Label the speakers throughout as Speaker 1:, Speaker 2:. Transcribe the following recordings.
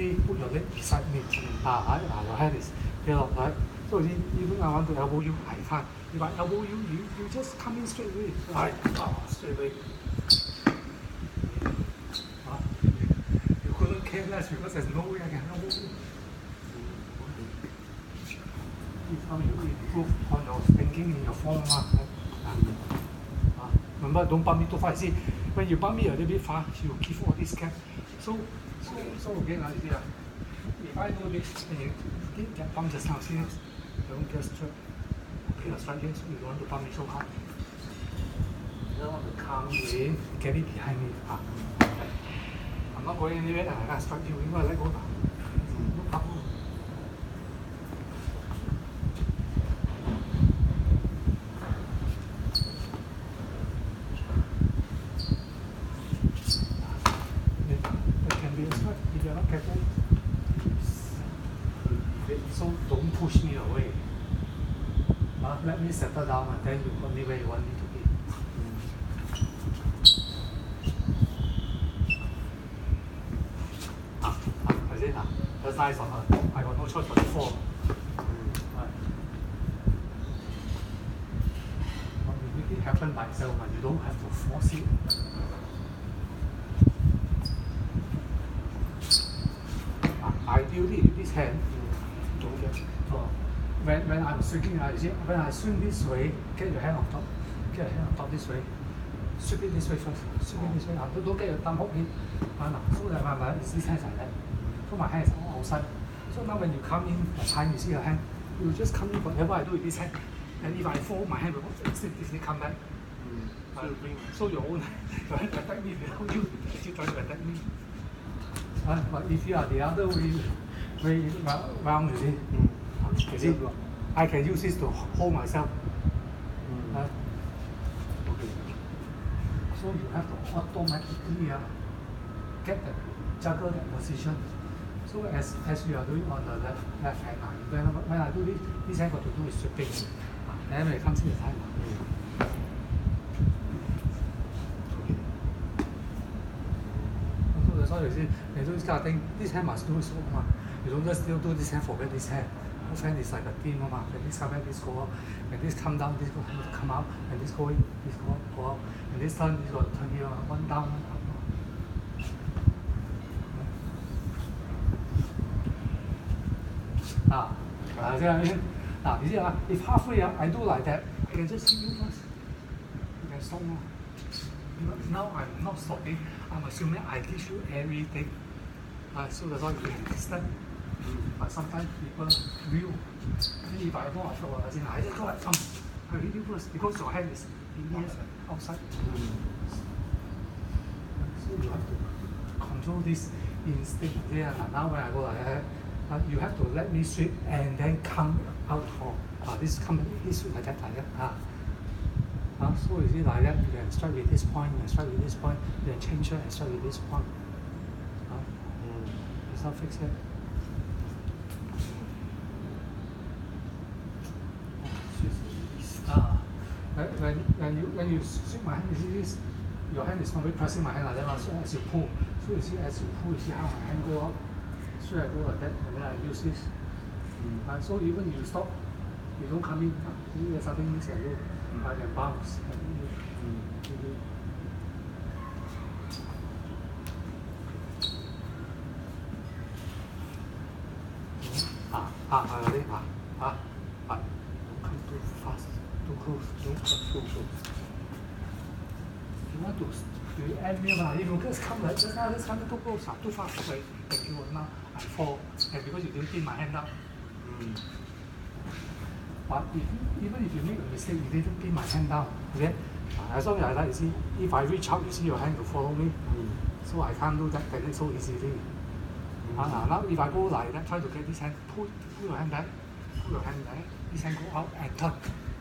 Speaker 1: me put your leg beside me. Your hand is here, right? So even I want to elbow you, I can't. If I elbow you, you just come in straight away. Right, straight away. You couldn't care less because there's no way I can elbow you. This how you improve on your thinking in your form. Remember, don't bump me too far. See, when you bump me a little bit far, you give all this gap. So again, you see, if I do this, and you get that bump just now, see this? Don't just okay, let's try this. You don't want to bump me so hard. You don't want to calm in, get it behind me. I'm not going anywhere, I can't strike you. You want to let go now. No problem. So don't push me away. Let me settle down and then you put me where you want me to be. I see now. That's nice of her. I got no choice but to fall. Right. But you make it happen by itself, but you don't have to force it. Ideally, this hand, don't get. When I'm swinging, you see, when I swing this way, get your hand on top. Get your hand on top this way. Sweep it this way first. Sweep it this way. Don't get your thumb hook in. So that this hand is like that. So my hand is outside. So now when you come in, the time you see your hand, you just come in whatever I do with this hand. And if I fall, my hand will instantly come back. So your own hand attack me without you actually trying to attack me. But if you are the other way round, you see. You see, I can use this to hold myself. Okay. So you have to automatically get that, juggle that position. So as you are doing on the left hand, when I do this hand got to do is sweeping. Then when it comes in the time. So that's why you see, when you do this kind of thing, this hand must do its work. You don't just still do this hand, forget this hand. This hand is like a team, when this come back, this go up. When this come down, this go come out. When this go in, this go out. And this turn, this got to turn here, one down, one up. See what I mean? You see, if halfway I do like that, I can just hit you first. You can stop now. Now I'm not stopping. I'm assuming I teach you everything. So that's why you can understand. But sometimes people will. If I go I just go like I hit you first because your hand is outside. So you have to control this instinct there. Now when I go like that, you have to let me sweep and then come out for this sweep like that. So you see like that, you can start with this point, you can start with this point, you can change it and start with this point. It's not fixed yet. When you sweep my hand, you see this, your hand is not really pressing my hand like that. So as you pull, you see how my hand go up. So I go like that, and then I use this. So even you stop, you don't come in. There's something missing. I can bounce. But don't come too fast, too close, don't come too close. You want to add me, if you just come like just now, just come too close, too fast, like you will now I fall, and because you didn't pin my hand up. But even if you make a mistake, you didn't pin my hand down, okay? As long as I like, you see, if I reach out, you see your hand will follow me. So I can't do that technique so easily. Now if I go like that, try to get this hand, pull your hand back, this hand go out and turn.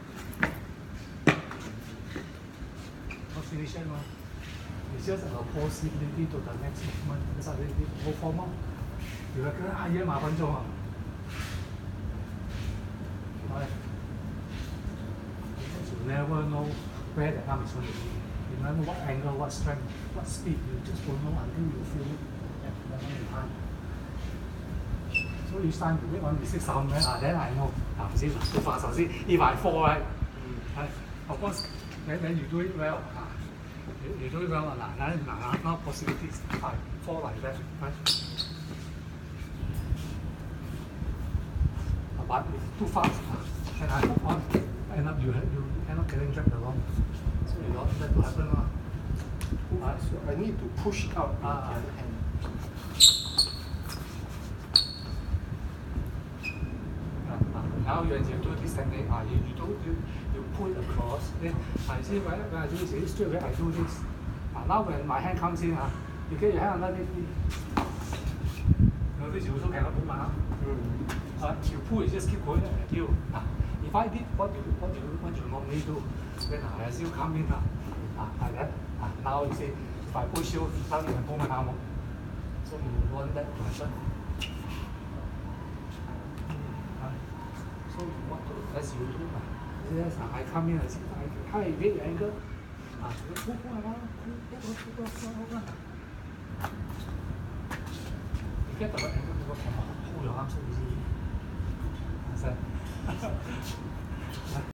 Speaker 1: Not finish yet, no? It's just a possibility to the next movement. That's why they go forward. You have to hire 5分鐘。You never know where the arm is going to be. You never know what angle, what strength, what speed. You just don't know until you feel it at that moment in time. So you start with one with 6 some, then I know. See, so far, so see, if I fall, right? Of course, then you do it well. You do it well, now possibilities if I fall like that, right? But if too fast, and I hook on, end up you end up getting dragged along. So you don't want that to happen.
Speaker 2: So I need to push out with the other hand.
Speaker 1: Now when you do this technique, you pull it across. Then I see when I do this straight away, I do this. Now when my hand comes in, you get your hand underneath me. This you also cannot move. You pull, you just keep going until. If I did what you normally do, then I still come in like that. Now you see, if I push you, now you can pull my arm up. So you want that to happen. So you want to, as you do, yes, I come in, I see, how you get your angle. Pull. You get the right angle, you can pull your arm so easily.